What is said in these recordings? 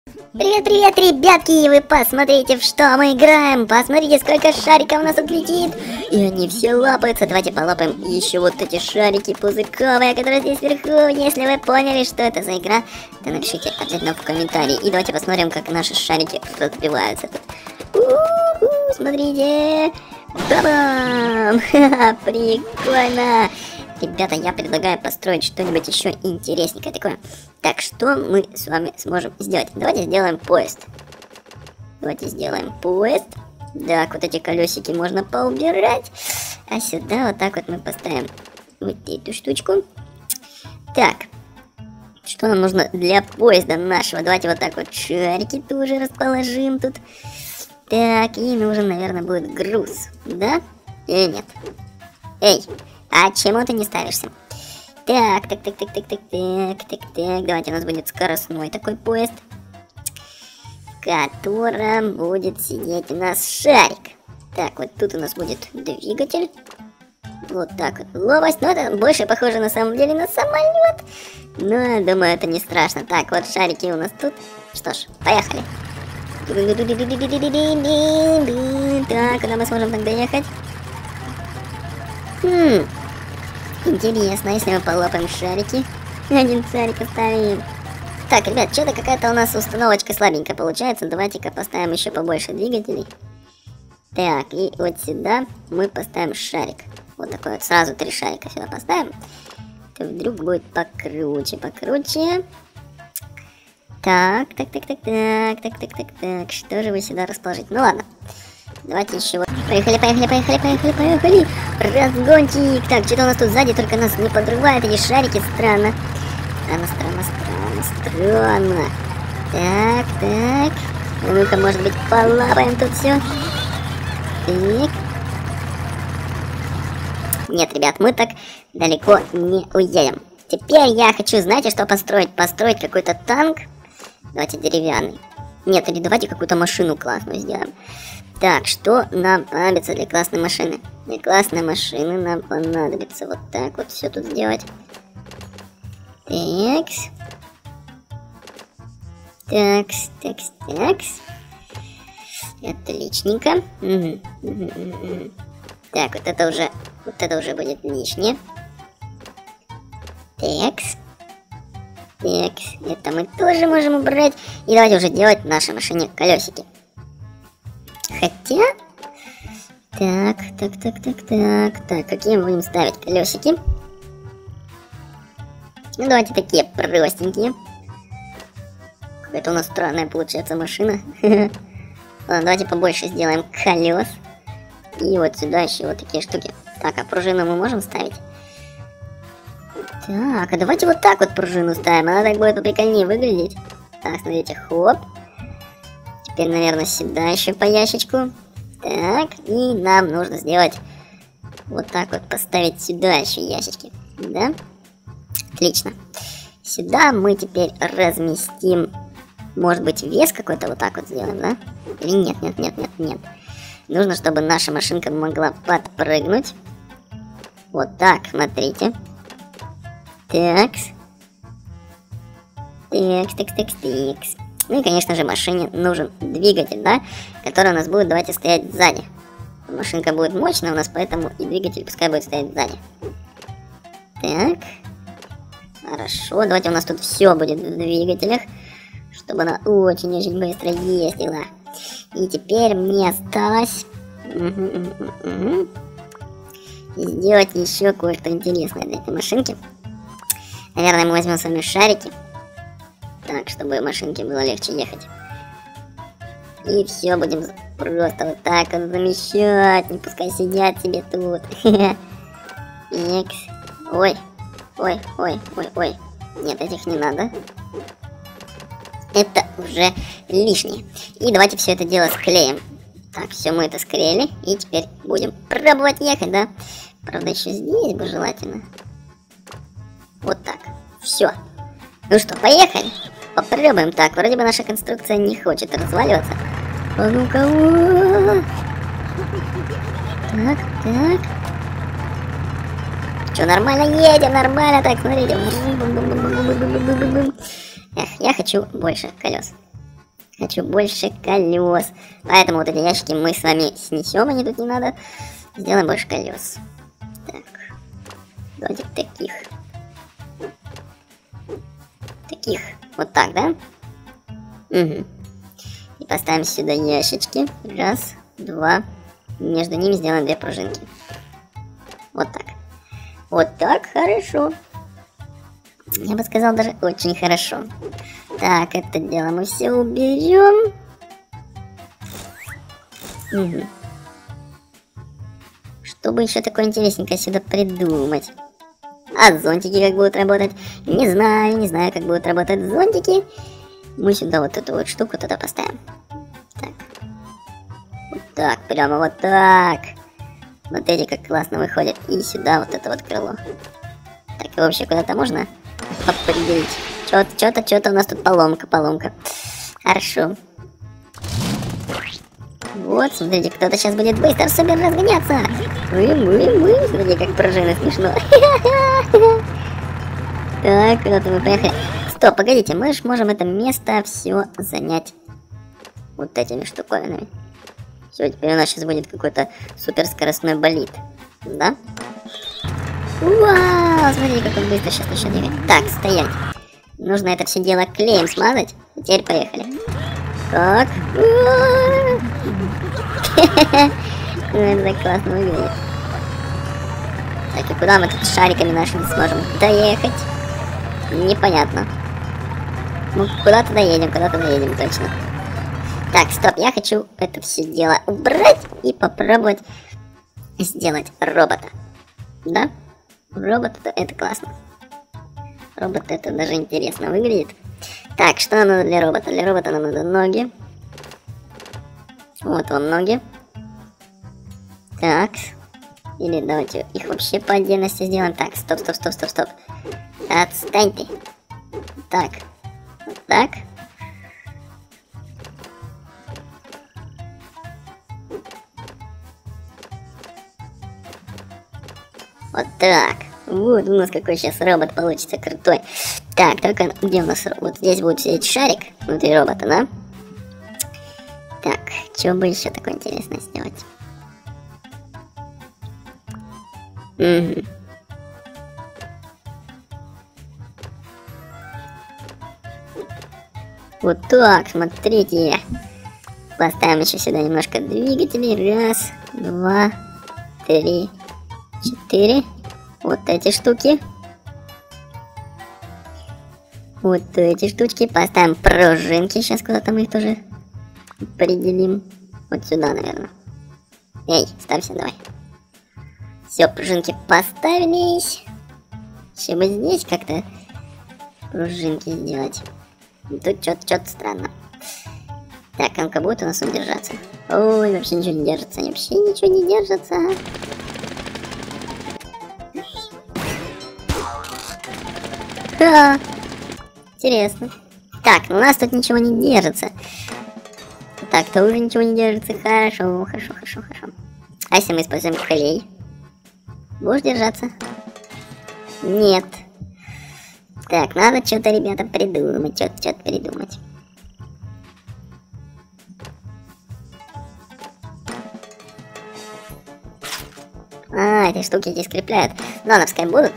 Привет, ребятки! Вы посмотрите, в что мы играем! Посмотрите, сколько шариков у нас тут летит! И они все лапаются. Давайте полапаем еще вот эти шарики пузырьковые, которые здесь вверху. Если вы поняли, что это за игра, то напишите обязательно в комментарии. И давайте посмотрим, как наши шарики разбиваются тут. Смотрите! Ба-бам! Прикольно! Ребята, я предлагаю построить что-нибудь еще интересненькое такое. Так, что мы с вами сможем сделать? Давайте сделаем поезд. Давайте сделаем поезд. Так, вот эти колесики можно поубирать. А сюда вот так вот мы поставим вот эту штучку. Так, что нам нужно для поезда нашего? Давайте вот так вот шарики тоже расположим тут. Так, и нужен, наверное, будет груз. Да? Или нет? Эй! А чему ты не ставишься? Так. Давайте у нас будет скоростной такой поезд, в котором будет сидеть у нас шарик. Так, вот тут у нас будет двигатель. Вот так вот. Ловость. Но это больше похоже на самом деле на самолет. Но, думаю, это не страшно. Так, вот шарики у нас тут. Что ж, поехали. Так, куда мы сможем так доехать? Интересно, если мы полопаем шарики. Один шарик оставим. Так, ребят, что-то какая-то у нас установочка слабенькая получается. Давайте-ка поставим еще побольше двигателей. Так, и вот сюда мы поставим шарик. Вот такой вот, сразу 3 шарика сюда поставим. То вдруг будет покруче. Так. Что же вы сюда расположить? Ну ладно. Давайте еще вот. Поехали. Разгончик. Так, что-то у нас тут сзади, только нас не подрывает эти шарики. Странно. Странно. Так. Ну-ка, может быть, полапаем тут все. Так. Нет, ребят, мы так далеко не уедем. Теперь я хочу, знаете, что построить? Построить какой-то танк. Давайте деревянный. Нет, или давайте какую-то машину классную сделаем. Так, что нам понадобится для классной машины? Для классной машины нам понадобится вот так вот все тут сделать. Такс. Отличненько. Так, вот это уже будет лишнее. Такс. Это мы тоже можем убрать. И давайте уже делать в нашей машине колесики. Хотя... Так, какие мы будем ставить колесики? Ну, давайте такие простенькие. Какая-то у нас странная получается машина. Ладно, давайте побольше сделаем колес. И вот сюда еще вот такие штуки. Так, а пружину мы можем ставить? Так, а давайте вот так вот пружину ставим. Она так будет поприкольнее выглядеть. Так, смотрите, хоп. Теперь, наверное, сюда еще по ящичку. Так, и нам нужно сделать вот так вот, поставить сюда еще ящички. Да? Отлично. Сюда мы теперь разместим, может быть, вес какой-то вот так вот сделаем, да? Или нет. Нужно, чтобы наша машинка могла подпрыгнуть. Вот так, смотрите. Такс. Ну и, конечно же, машине нужен двигатель, да, который у нас будет, давайте, стоять сзади. Машинка будет мощная у нас, поэтому и двигатель пускай будет стоять сзади. Так. Хорошо, давайте у нас тут все будет в двигателях, чтобы она очень-очень быстро ездила. И теперь мне осталось сделать еще кое-что интересное для этой машинки. Наверное, мы возьмем с вами шарики. Так, чтобы машинке было легче ехать. И все, будем просто вот так вот замещать. Не пускай сидят себе тут. Ой. Нет, этих не надо. Это уже лишнее. И давайте все это дело склеим. Так, все, мы это склеили. И теперь будем пробовать ехать, да? Правда, еще здесь бы желательно. Вот так. Все. Ну что, поехали? Попробуем. Так, вроде бы наша конструкция не хочет разваливаться. А ну-ка. Так. Что, нормально едем, Так, смотрите. Эх, я хочу больше колес. Хочу больше колес. Поэтому вот эти ящики мы с вами снесем, они тут не надо. Сделаем больше колес. Так. Давайте таких. Таких. Вот так, да? Угу. И поставим сюда ящички. Раз, два. Между ними сделаем 2 пружинки. Вот так. Вот так, хорошо. Я бы сказал, даже очень хорошо. Так, это дело мы все уберем. Угу. Чтобы еще такое интересненькое сюда придумать. А зонтики как будут работать? Не знаю, как будут работать зонтики. Мы сюда вот эту вот штуку туда поставим. Так. Вот так, прямо вот так. Вот эти как классно выходят. И сюда вот это вот крыло. Так, и вообще куда-то можно определить? Что-то у нас тут поломка. Хорошо. Вот, смотрите, кто-то сейчас будет быстро супер разгоняться. Мы. Смотрите, как пружины смешно. Так, куда-то мы поехали. Стоп, погодите, мы же можем это место все занять вот этими штуковинами. Все, теперь у нас сейчас будет какой-то суперскоростной болид. Да? Вау, смотрите, как он быстро сейчас еще двигает. Так, стоять. Нужно это все дело клеем смазать. И теперь поехали. Так. Это так классно выглядит. Так, и куда мы тут шариками нашими сможем доехать? Непонятно. Ну, куда-то доедем, точно. Так, стоп, я хочу это все дело убрать и попробовать сделать робота. Да? Робот это классно. Робот это даже интересно выглядит. Так, что нам надо для робота? Для робота нам надо ноги. Вот вон ноги. Так. Или давайте их вообще по отдельности сделаем. Так, стоп. Отстань ты. Так. Вот так. Вот так. Вот у нас какой сейчас робот получится крутой. Так, только где у нас робот? Вот здесь будет сидеть шарик внутри робота, да? Так, что бы еще такое интересное сделать? Угу. Вот так, смотрите. Поставим еще сюда немножко двигателей. Раз, два, три, 4. Вот эти штуки. Вот эти штучки. Поставим пружинки. Сейчас куда-то мы их тоже определим. Вот сюда, наверное. Эй, ставься, давай. Все, пружинки поставились. Еще бы здесь как-то пружинки сделать. Тут что-то странно. Так, а ну-ка будет у нас удержаться. Ой, вообще ничего не держится. Вообще ничего не держится. Да, интересно. Так, у нас тут ничего не держится. Так, тоже ничего не держится. Хорошо. А если мы используем клей? Будешь держаться? Нет. Так, надо что-то, ребята, придумать. Что-то придумать. А, эти штуки эти скрепляют. Ладно, пускай будут.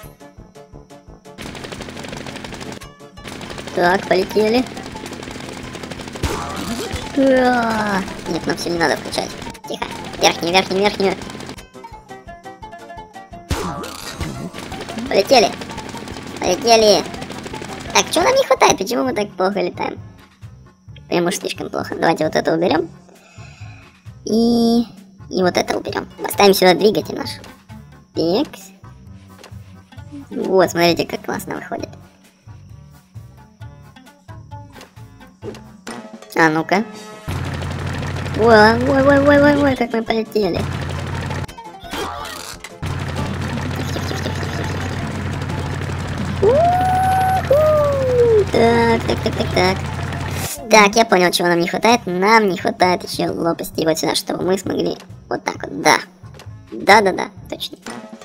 Так, полетели. Нет, нам все не надо включать. Тихо. Верхнюю. Полетели. Так, что нам не хватает? Почему мы так плохо летаем? Прям уж слишком плохо. Давайте вот это уберем. И вот это уберем. Поставим сюда двигатель наш. Так. Вот, смотрите, как классно выходит. А ну-ка. Ой, как мы полетели. Так. Так, я понял, чего нам не хватает. Нам не хватает еще лопасти вот сюда, чтобы мы смогли вот так вот. Да. Да, точно.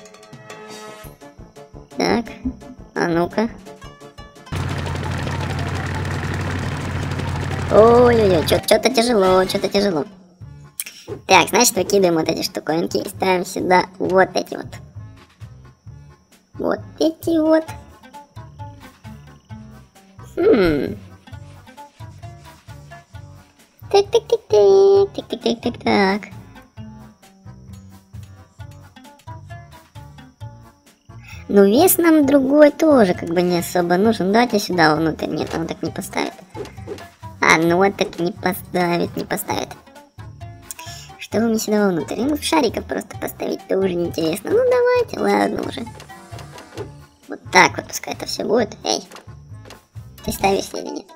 Так, а ну-ка. Ой-ой-ой, что-то тяжело, что-то тяжело. Так, значит, выкидываем вот эти штуковинки и ставим сюда вот эти вот. Вот эти вот. Так. Ну, вес нам другой тоже как бы не особо нужен. Давайте сюда внутрь. Нет, он так не поставит. А, ну вот так не поставит. Что вы мне сюда внутрь? Ему в шариков просто поставить тоже неинтересно. Ну, давайте, ладно уже. Вот так вот пускай это все будет. Эй, ты ставишь или нет?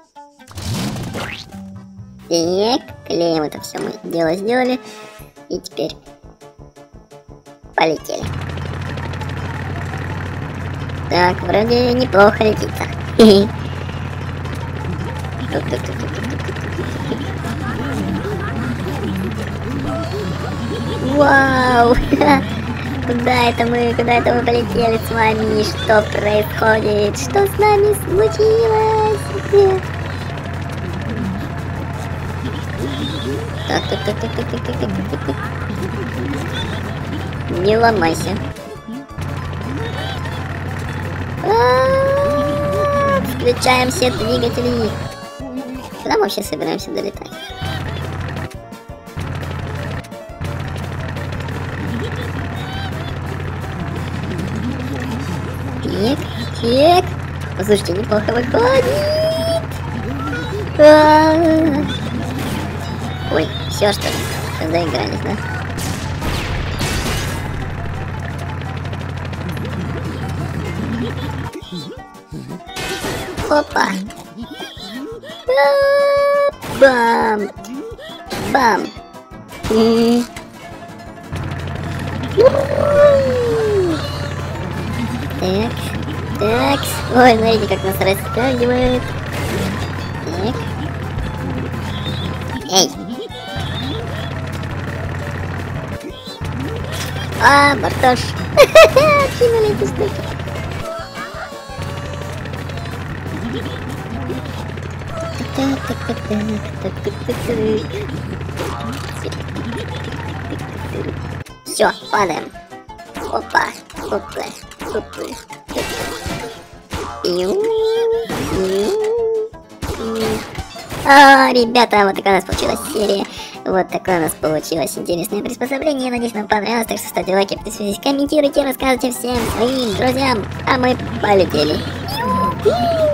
Так, клеим это все, мы дело сделали. И теперь полетели. Так, вроде неплохо летится. Вау! Куда это мы полетели с вами? Что происходит? Что с нами случилось? Так. Не ломайся. Включаем все двигатели. Куда мы вообще собираемся долетать? Так. Послушайте, неплохо выходит. Ой, все что ли? Заигрались, да? Опа! Бам! Бам! Так. Ой, смотрите, как нас растягивает. Так. Эй! А, Бартош! Кинули эти штуки. Все, падаем. Опа. Ребята, вот такая у нас получилась серия. Вот такое у нас получилось интересное приспособление. Надеюсь, вам понравилось. Так что ставьте лайки, подписывайтесь, комментируйте, рассказывайте всем своим друзьям. А мы полетели.